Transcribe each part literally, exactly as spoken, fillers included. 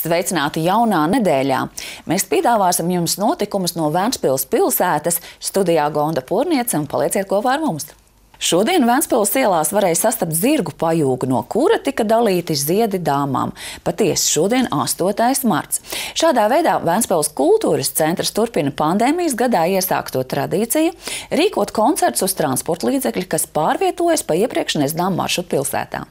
Sveicināti jaunā nedēļā! Mēs piedāvāsim jums notikumus no Ventspils pilsētas, studijā Gonda Purniece, un palieciet kopā ar mums! Šodien Ventspils ielās varēja sastapt zirgu pajūgu, no kura tika dalīti ziedi dāmām. Patiesi šodien astotais marts. Šādā veidā Ventspils kultūras centrs turpina pandēmijas gadā iesākto tradīciju, rīkot koncertus uz transporta līdzekļi, kas pārvietojas pa iepriekš nezināmu maršrutu pilsētā.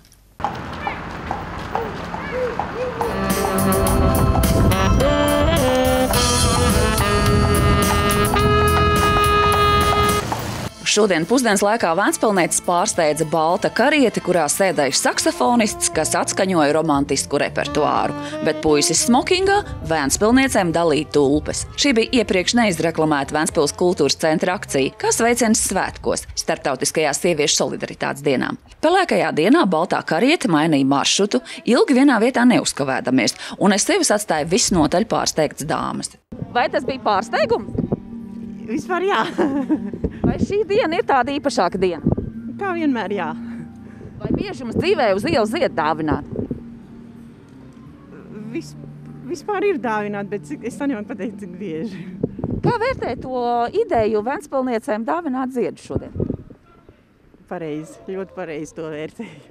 Šodien pusdienas laikā ventspilnietis pārsteidza balta kariete, kurā sēdēja saksofonists, kas atskaņoja romantisku repertuāru. Bet puisis smokingā ventspilniecēm dalīja tulpes. Šī bija iepriekš neizreklamēta Ventspils kultūras centra akcija, kā sveiciens svētkos, starptautiskajā sieviešu solidaritātes dienā. Pelēkajā dienā baltā kariete mainīja maršrutu, ilgi vienā vietā neuzkavēdamies, un es sevis atstāju visnotaļ pārsteigts dāmas. Vai tas bija pārsteigums? Vispār jā. Vai šī diena ir tāda īpašāka diena? Kā vienmēr jā. Vai bieži jums dzīvē uz ielas ziedi dāvināt? Vis, vispār ir dāvināt, bet cik, es tā nevaru pateikt, cik bieži. Kā vērtē to ideju ventspilniecēm dāvināt ziedus šodien? Pareizi, ļoti pareizi to vērtēju.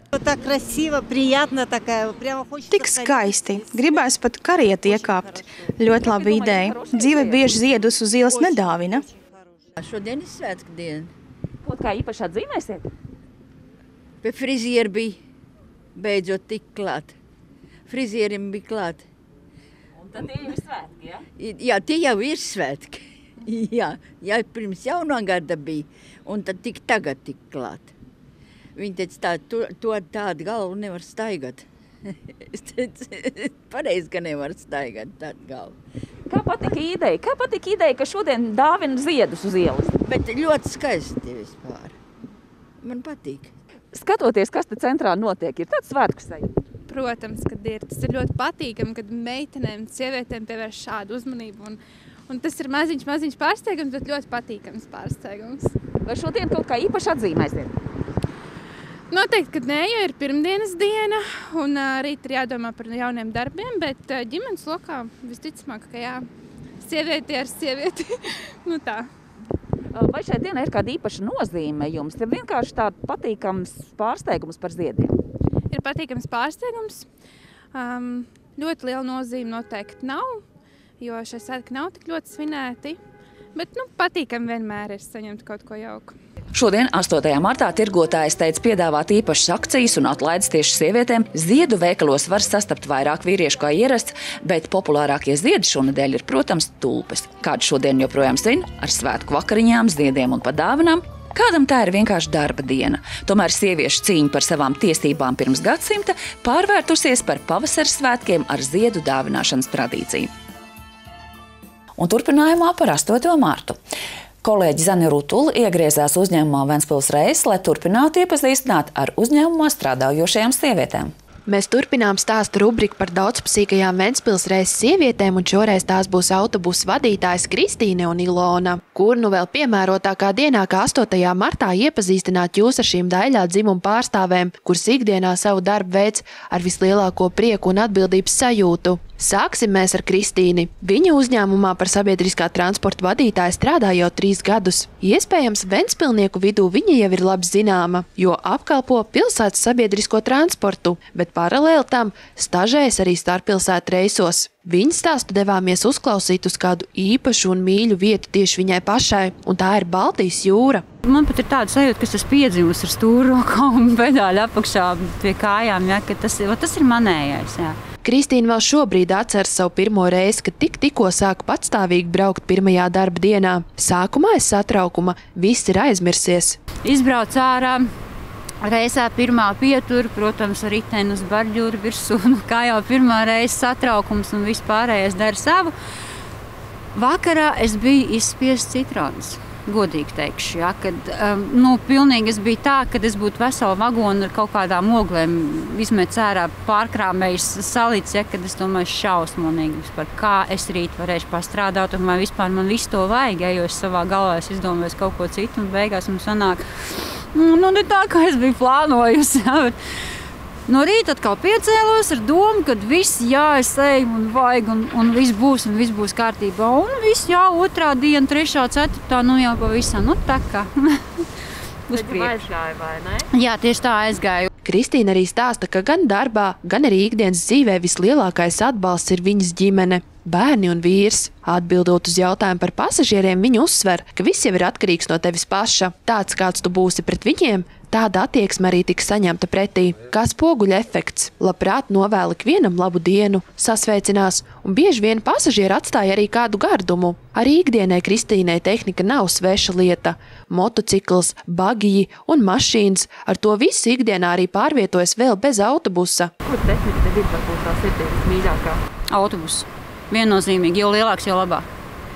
Tik skaisti. Gribēs pat karieti iekāpt. Ļoti laba ideja. Dzīve bieži ziedus uz ielas nedāvina. Šodien ir svētku diena. Kaut kā īpaši atzīmēsiet? Pie friziera bija beidzot tik klāt. Frizierim bija klāt. Un tad tie jau ir svētki, ja? Jā, tie jau ir svētki. Jā, jā, pirms jaunā gada bija. Un tad tik tagad tik klāt. Viņi teica, tā, to, to tādu galvu nevar staigāt. Es teicu, pareizi, ka nevar staigāt tādu galvu. Kā patika ideja? Kā patika ideja, ka šodien dāvina ziedus uz ielas? Bet ļoti skaisti vispār. Man patīk. Skatoties, kas te centrā notiek, ir tāds svētku sajūta? Protams, kad ir. Tas ir ļoti patīkami, kad meitenēm, sievietēm pievērš šādu uzmanību. Un, un tas ir maziņš, maziņš pārsteigums, bet ļoti patīkams pārsteigums. Vai šodien kaut kā īpaši atzīmēsiet? Noteikti, ka nē, jo ir pirmdienas diena, un uh, rīt ir jādomā par jauniem darbiem, bet uh, ģimenes lokā visticamāk, ka jā, sievieti ar sievieti, nu tā. Vai šai dienai ir kāda īpaša nozīme jums? Ir vienkārši tāda patīkams pārsteigums par ziediem? Ir patīkams pārsteigums. Um, ļoti liela nozīme noteikti nav, jo šai svētki nav tik ļoti svinēti, bet nu, patīkami vienmēr ir saņemt kaut ko jauku. Šodien, astotajā martā, tirgotājs teica piedāvāt īpašas akcijas un atlaides tieši sievietēm. Ziedu veikalos var sastapt vairāk vīriešu kā ierasts, bet populārākie ziedi šonedēļ ir, protams, tulpes. Kādu šodien joprojām zina ar svētku vakariņām, ziediem un padāvinām. Kādam tā ir vienkārši darba diena. Tomēr sieviešu cīņa par savām tiesībām pirms gadsimta pārvērtusies par pavasaras svētkiem ar ziedu dāvināšanas tradīciju. Un turpinājumā par astoto martu. Kolēģi Zane Rutula iegriezās uzņēmumā Ventspils Reis, lai turpinātu iepazīstināt ar uzņēmumā strādājošajām sievietēm. Mēs turpinām stāstu rubriku par daudzpusīgajām Ventspils Reis sievietēm, un šoreiz tās būs autobusu vadītājas Kristīne un Ilona, kur nu vēl piemērotākā dienā, kā astotajā martā, iepazīstināt jūs ar šīm daļā dzimumu pārstāvēm, kuras ikdienā savu darbu veids ar vislielāko prieku un atbildības sajūtu. Sāksim mēs ar Kristīni. Viņa uzņēmumā par sabiedriskā transporta vadītāju strādā jau trīs gadus. Iespējams, ventspilnieku vidū viņa jau ir labi zināma, jo apkalpo pilsētas sabiedrisko transportu, bet paralēli tam stažējas arī starppilsētu reisos. Viņas stāstu devāmies uzklausīt uz kādu īpašu un mīļu vietu tieši viņai pašai, un tā ir Baltijas jūra. Man pat ir tāda sajūta, ka es esmu piedzimusi ar stūrrokām un pedāļu apakšā pie kājām, ja, ka tas, tas ir manējais. Jā. Kristīna vēl šobrīd atceras savu pirmo reizi, kad tik tikko sāka patstāvīgi braukt pirmajā darba dienā. Sākumā aiz satraukuma viss ir aizmirsies. Izbrauc ārā, reizē pirmā pietura, protams, ar riteni uz barģūru virsū, nu, kā jau pirmā reize satraukums un viss pārējais dara savu. Vakarā es biju izspiests citronas. Godīgi teikšu, ja, kad um, nu, pilnīgi es biju tā, kad es būtu veselu vagonu ar kaut kādām oglēm izmet ārā pārkrāmējis salīdz, ja, kad es domāju šausmonīgi vispār, kā es rīt varēšu pastrādāt, un vai vispār man visu to vajag, ja, jo es savā galvā es izdomāju kaut ko citu, un beigās man sanāk, nu, ne tā, kā es biju plānojusi, ja, bet No rīta atkal piecēlos ar domu, ka viss jā, es eju un vajag, un, un viss būs, un viss būs kārtībā. Un viss jā, otrā diena, trešā, ceturtā, nu jau pavisam, nu tā kā. Uz priekšu. Aizgāja, vai ne? Jā, tieši tā aizgāju. Kristīna arī stāsta, ka gan darbā, gan arī ikdienas dzīvē vislielākais atbalsts ir viņas ģimene, bērni un vīrs. Atbildot uz jautājumu par pasažieriem, viņa uzsver, ka viss jau ir atkarīgs no tevis paša. Tāds, kāds tu būsi pret viņiem, tāda attieksme arī tiks saņemta pretī. Kā spoguļa efekts, labprāt novēl ikvienam labu dienu, sasveicinās, un bieži vien pasažieri atstāja arī kādu gardumu. Arī ikdienai Kristīnai tehnika nav sveša lieta. Motocikls, bagiji un mašīnas, ar to visu ikdienā arī pārvietojas vēl bez autobusa. Kur tehnika tev ir varbūt tā sirdības mīļākā? Autobus. Viennozīmīgi, jo lielāks, jo labāk.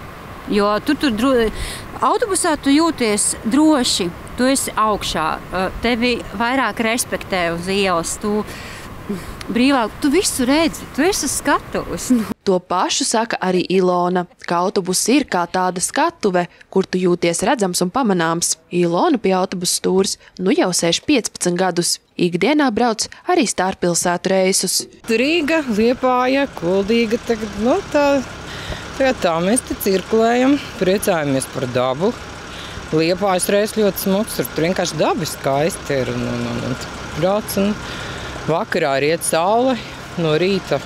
Jo tu tur dro... autobusā tu jūties droši, tu esi augšā, tevi vairāk respektē uz ielas, tu brīvāk, tu visu redzi, tu esi skatuves. To pašu saka arī Ilona, ka autobus ir kā tāda skatuve, kur tu jūties redzams un pamanāms. Ilona pie autobusu stūres nu jau sēž piecpadsmit gadus. Ikdienā brauc arī starppilsētu reisus. Rīga, Liepāja, Kuldīga, tagad, nu tā, tagad tā mēs te cirkulējam, priecājamies par dabu. Liepājas reis ļoti smuks, tur vienkārši dabi skaisti ir, un, un, un, un brauc, un vakarā ir iet saule, no rīta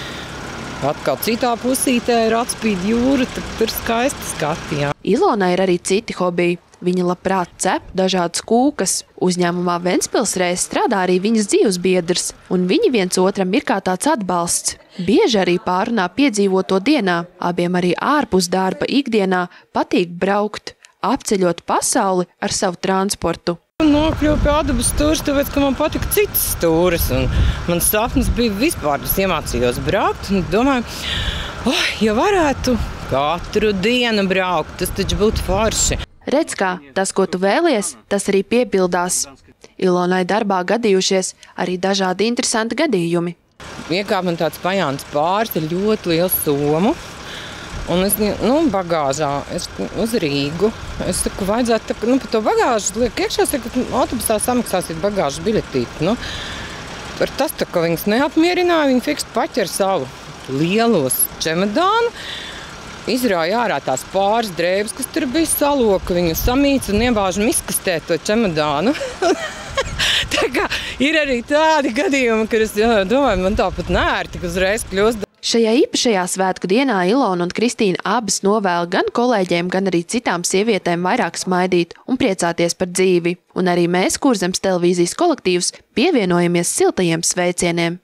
atkal citā pusītē ir atspīd jūra, tad tur skaisti skati, jā. Ilonai ir arī citi hobiji. Viņa labprāt cep dažādas kūkas. Uzņēmumā Ventspils reiz strādā arī viņas dzīvesbiedrs, un viņi viens otram ir kā tāds atbalsts. Bieži arī pārunā piedzīvoto dienā. Abiem arī ārpus darba ikdienā patīk braukt, apceļot pasauli ar savu transportu. Nokļuvu pie autobusu stūres, tāpēc, ka man patika citas stūres, un mans sapnis bija vispār, es iemācījos braukt, un domāju, oh, ja varētu katru dienu braukt, tas taču būtu forši. Redz kā, tas, ko tu vēlies, tas arī piepildās. Ilonai darbā gadījušies arī dažādi interesanti gadījumi. Iekāp man tāds pajāns pāris ar ļoti lielu somu, un es, nu, bagāžā, es uz Rīgu. Es saku, vajadzētu, tā, nu, par to bagāžu liek iekšā, saku, autobusā samaksāsiet bagāžu biļetīti. Nu, par tas, tā, ka viņas neapmierināja, viņi fikst paķer savu lielos čemodānu, izrāja ārā tās pāris drēbes, kas tur bija saloka, viņu samīca un iebāžu miskastē to čemodānu. Tā kā ir arī tādi gadījumi, kad es domāju, man tāpat nērti, ka uzreiz kļūst. Šajā īpašajā svētku dienā Ilona un Kristīna abas novēl gan kolēģiem, gan arī citām sievietēm vairāk smaidīt un priecāties par dzīvi. Un arī mēs, Kurzemes televīzijas kolektīvs, pievienojamies siltajiem sveicieniem.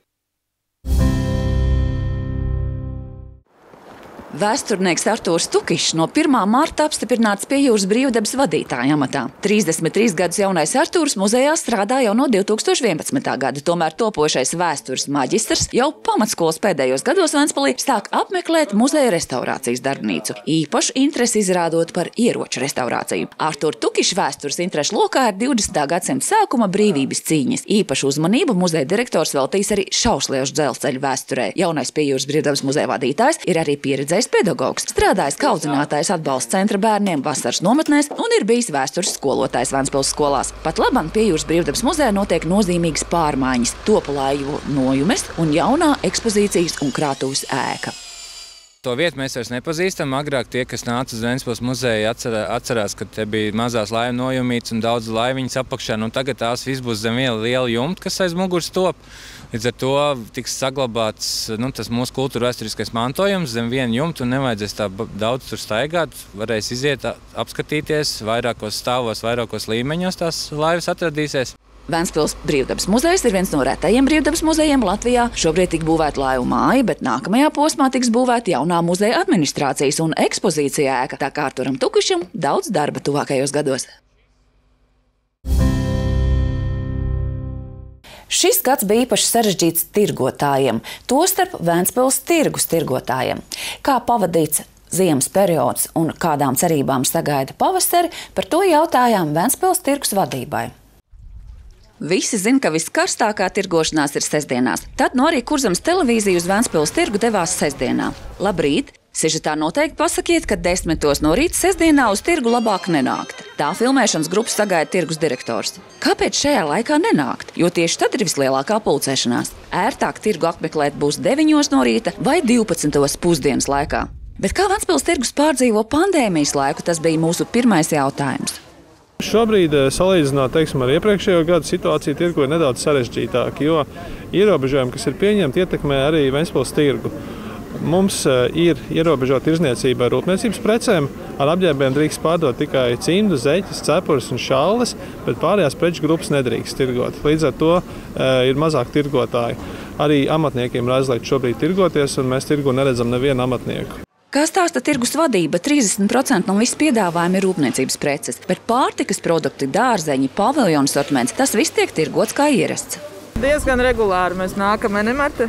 Vēsturnieks Artūrs Tukišs no pirmā marta apstiprināts pie jūras brīvdabas vadītāja amatā. trīsdesmit trīs gadus jaunais Artūrs muzejā strādā jau no divi tūkstoši vienpadsmitā gada, tomēr topošais vēstures maģistrs jau pamatskolas pēdējos gados Ventspilī sāk apmeklēt muzeja restaurācijas darbnīcu, īpaši interesi izrādot par ieroču restaurāciju. Artūra Tukiša vēstures interešu lokā ir divdesmitā gadsimta sākuma brīvības cīņas. Īpašu uzmanību muzeja direktors veltīs arī šaušliešu dzelzceļu vēsturē. Jaunais pie jūras brīvdabas muzeja vadītājs ir arī pieredzējis pedagogs, strādājis kā audzinātājs atbalsta centra bērniem vasaras nometnēs un ir bijis vēstures skolotājs Ventspils skolās. Pat labam pie jūras brīvdabas muzejā notiek nozīmīgas pārmaiņas, topa laivu nojumes un jaunā ekspozīcijas un krātuves ēka. To vietu mēs vairs nepazīstam. Agrāk tie, kas nāca uz Ventspils muzeju, atcerās, ka te bija mazās laivu nojumītes un daudz laiviņas apakšā. Nu, tagad tās viss būs zem viela liela jumta, kas aiz muguras top. Līdz ar to tiks saglabāts nu, tas mūsu kultūra vēsturiskais mantojums zem viena jumta un nevajadzēs tā daudz tur staigāt. Varēs iziet, apskatīties, vairākos stāvos, vairākos līmeņos tās laivas atradīsies. Ventspils brīvdabas muzejs ir viens no retajiem brīvdabas muzejiem Latvijā. Šobrīd tik būvēta laivu māja, bet nākamajā posmā tiks būvēta jaunā muzeja administrācijas un ekspozīcija ēka. Tā kā Arturam Tukišam daudz darba tuvākajos gados. Šis gads bija īpaši sarežģīts tirgotājiem, tostarp Ventspils tirgus tirgotājiem. Kā pavadīts ziemas periods un kādām cerībām sagaida pavasari, par to jautājām Ventspils tirgus vadībai. Visi zina, ka viskarstākā tirgošanās ir sestdienās. Tad no arī Kurzemes televīzija uz Ventspils tirgu devās sestdienā. Labrīt! Sižetā noteikti pasakiet, ka desmitos no rīta sestdienā uz tirgu labāk nenākt. Tā filmēšanas grupu sagaida tirgus direktors. Kāpēc šajā laikā nenākt? Jo tieši tad ir vislielākā pulcēšanās. Ērtāk tirgu apmeklēt būs deviņos no rīta vai divpadsmitos pusdienas laikā. Bet kā Ventspils tirgus pārdzīvo pandēmijas laiku, tas bija mūsu pirmais jautājums. Šobrīd, salīdzinot teiksim, ar iepriekšējo gadu, situācija tirgu ir nedaudz sarežģītāka, jo ierobežojumi, kas ir pieņemti, ietekmē arī Ventspils tirgu. Mums ir ierobežota tirzniecība ar rūpniecības precēm. Ar apģērbiem drīkst pārdot tikai cimdu, zeķes, cepures un šalles, bet pārējās preču grupas nedrīkst tirgot. Līdz ar to ir mazāk tirgotāji. Arī amatniekiem ir aizliegts šobrīd tirgoties, un mēs tirgu neredzam nevienu amatnieku. Kā stāsta tirgus vadība, trīsdesmit procenti no visu piedāvājuma ir rūpniecības preces, bet pārtikas produkti, dārzeņi, paviljonu sortiments, tas viss tiek tirgots kā ierasts. Diezgan regulāri mēs nākam, ne, Marta?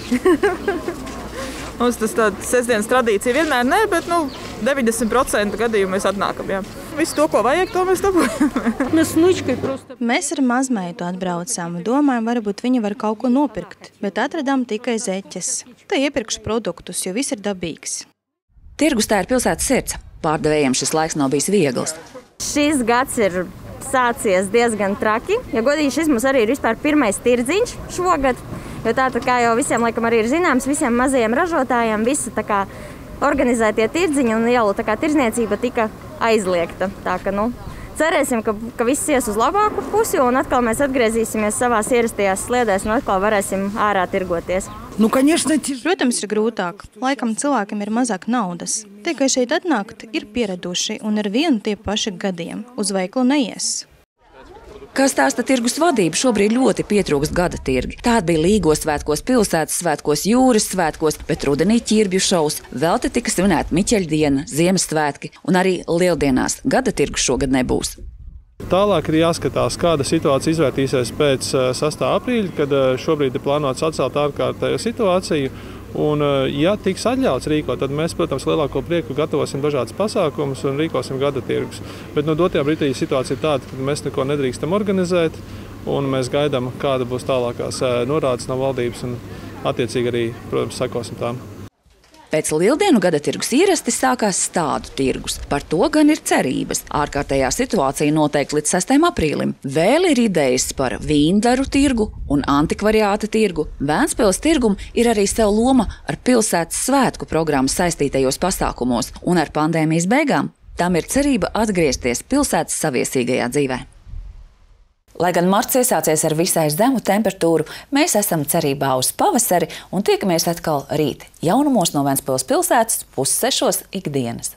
Mums tas tāda sestdienas tradīcija vienmēr ne, bet nu, deviņdesmit procenti gadījumu mēs atnākam, jā. Visu to, ko vajag, to mēs dabūjam. Mēs ar mazmeitu atbraucām un domājam, varbūt viņi var kaut ko nopirkt, bet atradām tikai zeķes. Te iepirkšu produktus, jo viss ir dabīgs. Tirgus tā ir pilsētas sirds. Pārdevējiem šis laiks nav bijis viegls. Šis gads ir sācies diezgan traki, jo godīgi šis mums arī ir vispār pirmais tirdziņš šogad, jo tā, tā kā jau visiem laikam arī ir zināms, visiem mazajiem ražotājiem visi tā kā organizētie tirdziņi un jau tā kā tirdzniecība tika aizliegta. Tā ka, nu, cerēsim, ka, ka viss ies uz labāku pusi un atkal mēs atgriezīsimies savās ierastajās sliedēs un atkal varēsim ārā tirgoties. Nu, Protams, ir grūtāk. Laikam cilvēkam ir mazāk naudas. Tikai šeit atnākt ir pieraduši un ar vienu tie paši gadiem. Uz veikalu neies. Kā stāsta tirgus vadība, šobrīd ļoti pietrūkst gada tirgi. Tāda bija Līgos svētkos, pilsētas svētkos, jūras svētkos, bet rudenī ķirbju šovs. Vēl te tika svinēta Miķeļdiena, Ziemassvētki un arī Lieldienās. Gada tirgus šogad nebūs. Tālāk ir jāskatās, kāda situācija izvērtīsies pēc sastā aprīļa, kad šobrīd ir plānots atcelt ārkārtējo situāciju. Un, ja tiks atļauts rīkot, tad mēs, protams, lielāko prieku gatavosim dažādas pasākumus un rīkosim gada tirgus. Bet no dotajā brīdī situācija ir tāda, ka mēs neko nedrīkstam organizēt, un mēs gaidām, kāda būs tālākās norādes no valdības, un attiecīgi arī, protams, sakosim tām. Pēc Lieldienu gada tirgus ierasti sākās stādu tirgus. Par to gan ir cerības. Ārkārtējā situācija noteikti līdz sestajam aprīlim. Vēl ir idejas par vīndaru tirgu un antikvariāta tirgu. Ventspils tirgum ir arī sev loma ar pilsētas svētku programmu saistītajos pasākumos. Un ar pandēmijas beigām tam ir cerība atgriezties pilsētas saviesīgajā dzīvē. Lai gan marts iesācies ar visai zemu temperatūru, mēs esam cerībā uz pavasari un tiekamies atkal rīt jaunumos no Ventspils pilsētas pussešos ikdienas.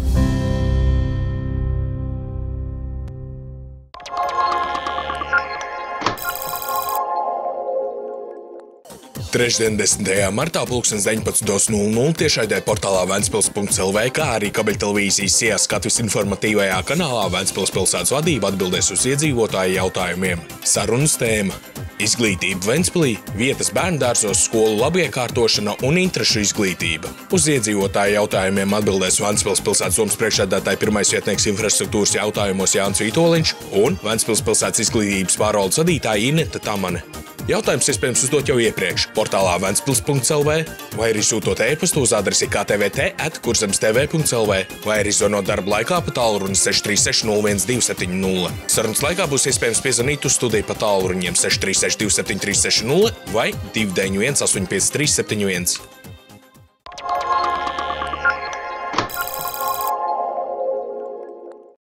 Trešdien, desmitajā martā, pulkstens deviņpadsmit nulle nulle tiešraidē portālā ventspils punkts el vē, kā arī kabeļtelevīzijas Sijas Skatvis informatīvajā kanālā Ventspils pilsētas vadība atbildēs uz iedzīvotāju jautājumiem. Sarunas tēma – izglītība Ventspilī, vietas bērndārzos, skolu labiekārtošana un interešu izglītība. Uz iedzīvotāju jautājumiem atbildēs Ventspils pilsētas domas priekšsēdētāja pirmais vietnieks infrastruktūras jautājumos Jānis Vitoļiņš un Ventspils pilsētas izglītības pārvaldes vadītāja Ineta Tamane. Jautājums iespējams uzdot jau iepriekš portālā ventspils punkts el vē vai arī sūtot e-pastu uz adresi k t v t at kurzemstv punkts el vē vai arī zvanot darba laikā pa tālruni seši trīs seši nulle viens divi septiņi nulle. Sarunas laikā būs iespējams piezvanīt uz studiju pa tālruņiem seši trīs seši divi septiņi trīs seši nulle vai divi deviņi viens astoņi pieci trīs septiņi viens.